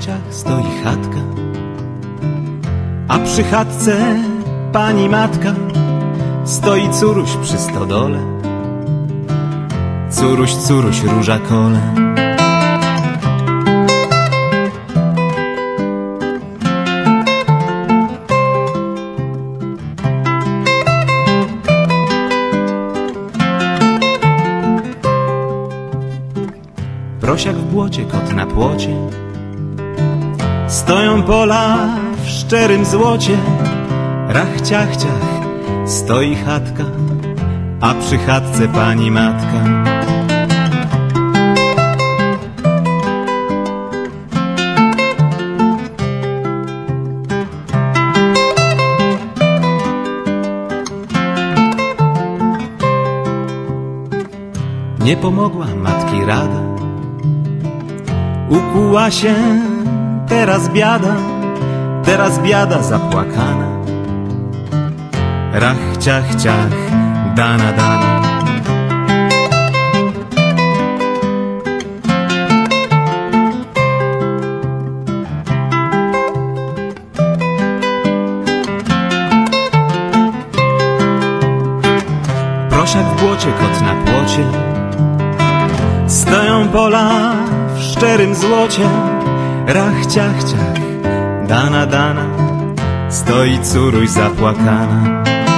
wsiach stoi chatka, a przy chatce pani matka. Stoi Curuś przy stodole, Curuś, Curuś, róża kole. Prosiak w błocie, kot na płocie, stoją pola w szczerym złocie. Rach, ciach, ciach, stoi chatka, a przy chatce pani matka. Nie pomogła matki rada, ukuła się teraz biada zapłakana. Rach, ciach, ciach, dana, dana. Prosiak w błocie, kot na płocie, stoją pola w szczerym złocie. Rach, ciach, ciach, dana, dana, stoi Curuś zapłakana.